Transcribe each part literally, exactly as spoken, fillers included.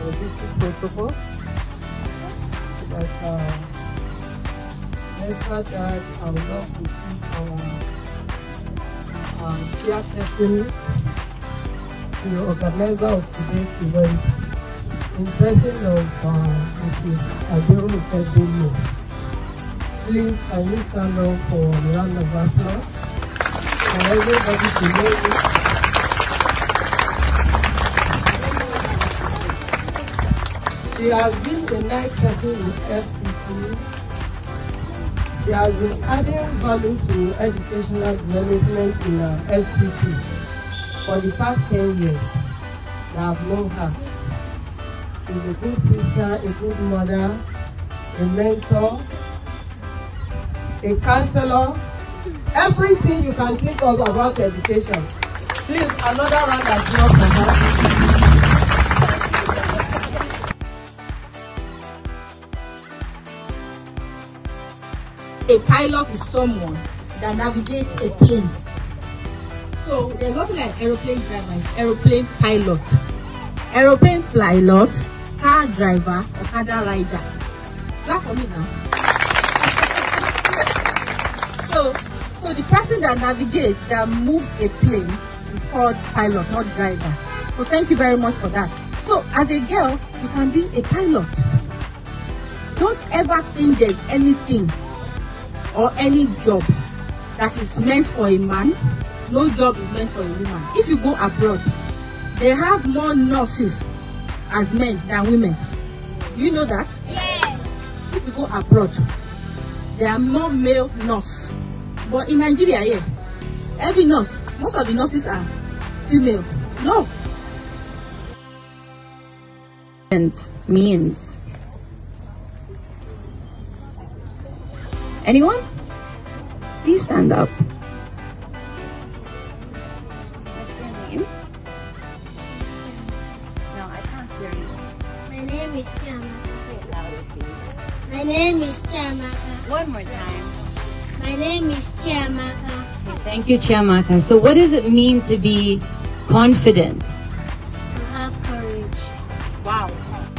logistic protocol. But uh, extra charge, I would love to keep our um, chairperson, the organizer of today's event, in person of uh, Missus Abiru Pedro. Please, can you stand up for a round of applause for everybody to know you. She has been a night person with F C T. She has been adding value to educational development in uh, F C T for the past ten years. I have known her. She's a good sister, a good mother, a mentor, a counselor, everything you can think of about education. Please, another round of applause for her. A pilot is someone that navigates a plane. So there's nothing like aeroplane driver, aeroplane pilot. Aeroplane pilot, car driver, Okada rider. Clap for me now. So, so the person that navigates, that moves a plane is called pilot, not driver. So thank you very much for that. So as a girl, you can be a pilot. Don't ever think there's anything or any job that is meant for a man. No job is meant for a woman. If you go abroad, they have more nurses as men than women. Do you know that? Yes. If you go abroad, there are more male nurses. But in Nigeria, yeah, every nurse, most of the nurses are female. No. Means. Anyone? Please stand up. What's your name? No, I can't hear you. My name is Chiamaka. Say it louder, please. My name is Chiamaka. One more time. My name is Chiamaka. Okay, thank you, Chiamaka. So what does it mean to be confident? To have courage. Wow.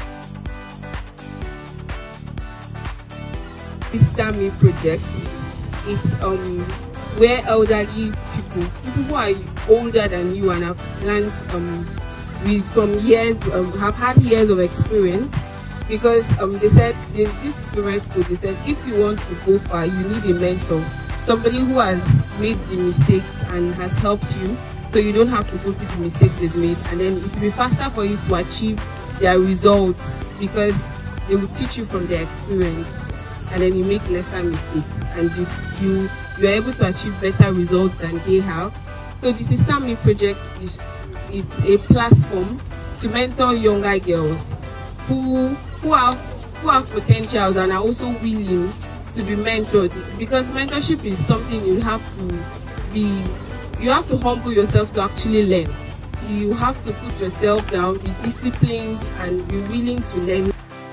Sister Me project. It's um where elderly people, people who are older than you and have learned um with from years um, have had years of experience, because um they said there's this spirit code. They said if you want to go far, you need a mentor, somebody who has made the mistakes and has helped you, so you don't have to go through the mistakes they've made, and then it will be faster for you to achieve their results because they will teach you from their experience, and then you make lesser mistakes and you you you're able to achieve better results than they have. So the Sister Me project is it's a platform to mentor younger girls who who have who have potentials and are also willing to be mentored, because mentorship is something you have to be you have to humble yourself to actually learn. You have to put yourself down, be disciplined, and be willing to learn.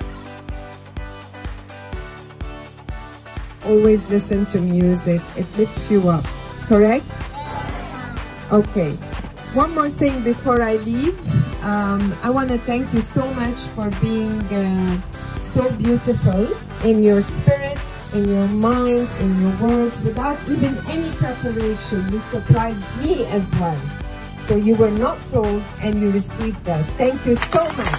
Always listen to music. It lifts you up, correct? Okay. One more thing before I leave. Um, I want to thank you so much for being uh, so beautiful in your spirits, in your minds, in your words. Without even any preparation, you surprised me as well. So you were not told and you received us. Thank you so much.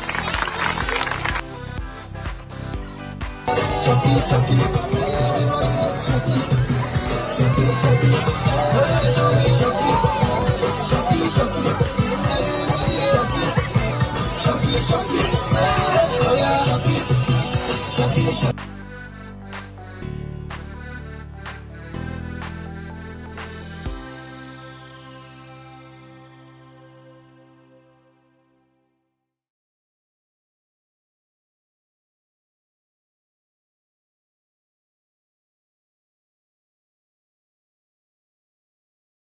Shaki, shaki, shaki, shaki, shaki, shaki, shaki.